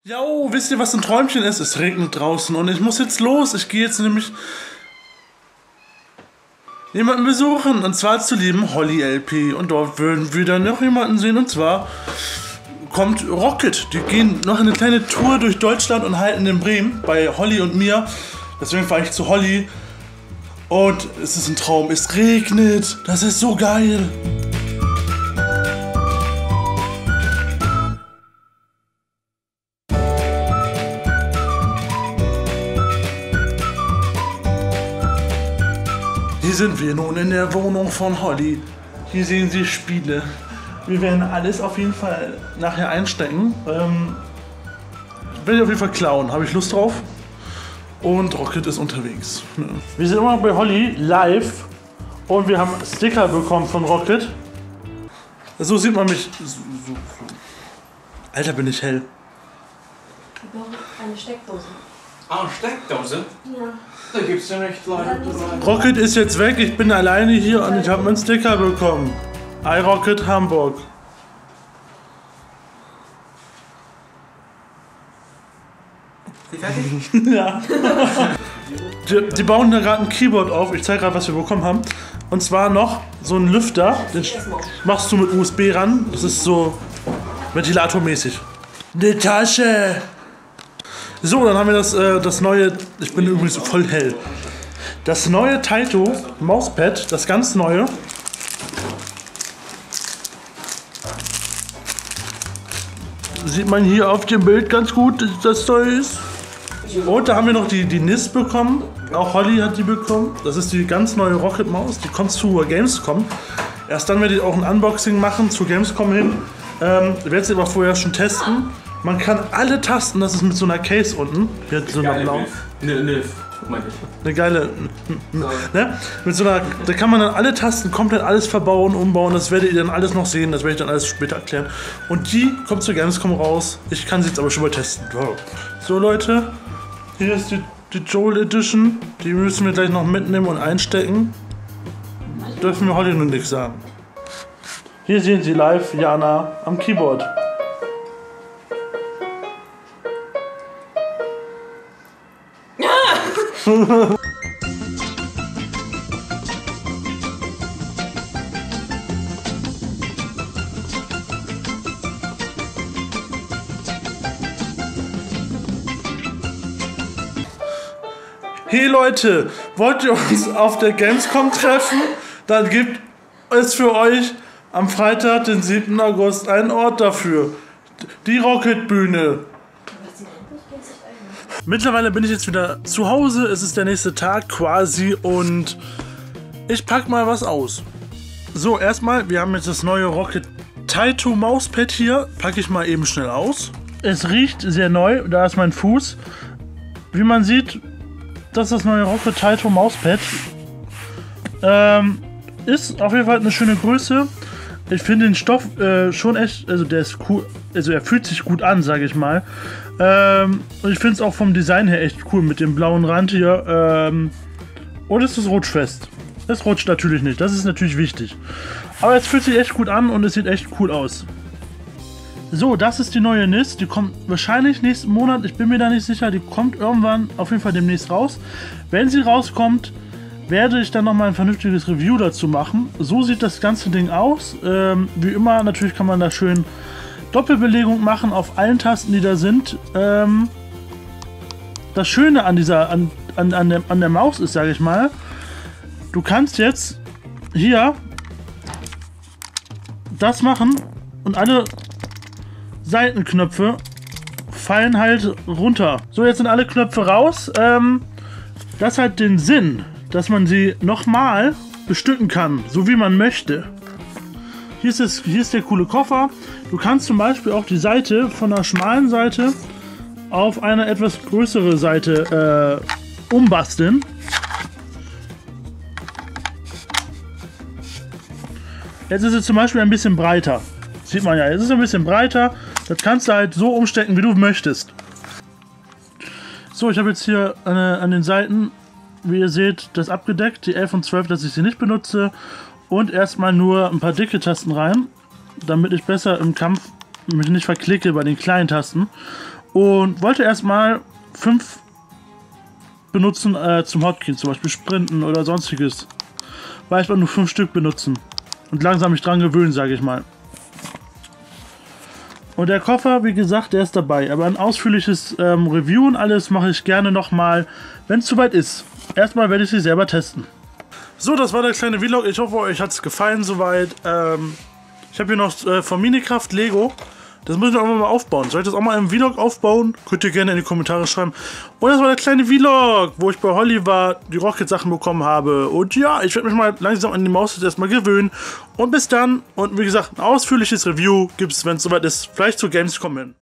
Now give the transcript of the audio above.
Jo, wisst ihr, was ein Träumchen ist? Es regnet draußen und ich muss jetzt los. Ich gehe jetzt nämlich jemanden besuchen, und zwar zur lieben Holly LP. Und dort würden wir dann noch jemanden sehen, und zwar kommt Rocket. Die gehen noch eine kleine Tour durch Deutschland und halten in Bremen bei Holly und mir. Deswegen fahre ich zu Holly. Und es ist ein Traum. Es regnet. Das ist so geil. Hier sind wir nun in der Wohnung von Holly. Hier sehen Sie Spiele. Wir werden alles auf jeden Fall nachher einstecken. Werde ich auf jeden Fall klauen. Habe ich Lust drauf. Und Rocket ist unterwegs. Ja. Wir sind immer noch bei Holly live. Und wir haben Sticker bekommen von Rocket. So sieht man mich. So. Alter, bin ich hell. Ich brauche eine Steckdose. Ah, eine Steckdose? Ja. Da gibt's ja nicht leider. Rocket ist jetzt weg. Ich bin alleine hier und ich habe meinen Sticker bekommen. iRocket Hamburg. Sie fertig? Ja. Die bauen da gerade ein Keyboard auf. Ich zeige gerade, was wir bekommen haben. Und zwar noch so ein Lüfter. Den machst du mit USB ran. Das ist so ventilatormäßig. Eine Tasche. So, dann haben wir das neue. Ich bin übrigens voll hell. Das neue Taito Mauspad. Das ganz neue. Sieht man hier auf dem Bild ganz gut, dass das so ist. Und da haben wir noch die NIS bekommen. Auch Holly hat die bekommen. Das ist die ganz neue Rocket Maus. Die kommt zu Gamescom. Erst dann werde ich auch ein Unboxing machen zu Gamescom hin. Ich werde sie aber vorher schon testen. Man kann alle Tasten, das ist mit so einer Case unten. Hier hat so einer blau. Eine geile. Ne? Mit so einer, da kann man dann alle Tasten komplett alles verbauen, umbauen. Das werdet ihr dann alles noch sehen. Das werde ich dann alles später erklären. Und die kommt zur Gamescom raus. Ich kann sie jetzt aber schon mal testen. Wow. So Leute, hier ist die Joel Edition. Die müssen wir gleich noch mitnehmen und einstecken. Dürfen wir heute nur nichts sagen. Hier sehen Sie live Jana am Keyboard. Hey Leute, wollt ihr uns auf der Gamescom treffen? Dann gibt es für euch am Freitag, den 7. August, einen Ort dafür. Die Rocket-Bühne. Mittlerweile bin ich jetzt wieder zu Hause. Es ist der nächste Tag quasi und ich pack mal was aus. So, erstmal, wir haben jetzt das neue Rocket Taito Mauspad hier. Packe ich mal eben schnell aus. Es riecht sehr neu. Da ist mein Fuß. Wie man sieht, das ist das neue Rocket Taito Mauspad. Ist auf jeden Fall eine schöne Größe. Ich finde den Stoff schon echt, also der ist cool, also er fühlt sich gut an, sage ich mal. Und ich finde es auch vom Design her echt cool mit dem blauen Rand hier. Und es ist rutschfest. Es rutscht natürlich nicht, das ist natürlich wichtig. Aber es fühlt sich echt gut an und es sieht echt cool aus. So, das ist die neue NIS. Die kommt wahrscheinlich nächsten Monat, ich bin mir da nicht sicher. Die kommt irgendwann auf jeden Fall demnächst raus. Wenn sie rauskommt, werde ich dann nochmal ein vernünftiges Review dazu machen. So sieht das ganze Ding aus. Wie immer, natürlich kann man da schön Doppelbelegung machen auf allen Tasten, die da sind. Das Schöne an der Maus ist, sage ich mal, du kannst jetzt hier das machen und alle Seitenknöpfe fallen halt runter. So, jetzt sind alle Knöpfe raus. Das hat den Sinn, dass man sie nochmal bestücken kann, so wie man möchte. Hier ist der coole Koffer. Du kannst zum Beispiel auch die Seite von der schmalen Seite auf eine etwas größere Seite umbasteln. Jetzt ist es zum Beispiel ein bisschen breiter. Sieht man ja, jetzt ist es ein bisschen breiter. Das kannst du halt so umstecken, wie du möchtest. So, ich habe jetzt hier an den Seiten, wie ihr seht, das abgedeckt, die 11 und 12, dass ich sie nicht benutze. Und erstmal nur ein paar dicke Tasten rein, damit ich besser im Kampf mich nicht verklicke bei den kleinen Tasten. Und wollte erstmal 5 benutzen zum Hotkey, zum Beispiel Sprinten oder sonstiges. Weil ich nur 5 Stück benutzen. Und langsam mich dran gewöhnen, sage ich mal. Und der Koffer, wie gesagt, der ist dabei. Aber ein ausführliches Review und alles mache ich gerne nochmal, wenn es soweit ist. Erstmal werde ich sie selber testen. So, das war der kleine Vlog. Ich hoffe, euch hat es gefallen soweit. Ich habe hier noch von Minikraft Lego. Das muss ich auch mal aufbauen. Soll ich das auch mal im Vlog aufbauen? Könnt ihr gerne in die Kommentare schreiben. Und das war der kleine Vlog, wo ich bei Holly war, die Rocket-Sachen bekommen habe. Und ja, ich werde mich mal langsam an die Maus jetzt erstmal gewöhnen. Und bis dann. Und wie gesagt, ein ausführliches Review gibt es, wenn es soweit ist, vielleicht zu Gamescom hin.